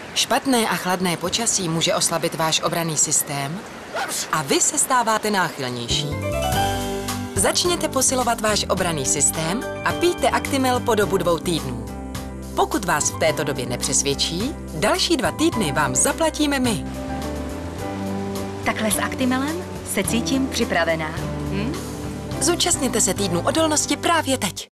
Špatné a chladné počasí může oslabit váš obranný systém a vy se stáváte náchylnější. Začněte posilovat váš obranný systém a pijte Actimel po dobu 2 týdnů. Pokud vás v této době nepřesvědčí, další 2 týdny vám zaplatíme my. Takhle s Actimelem se cítím připravená. Zúčastněte se týdnu odolnosti právě teď.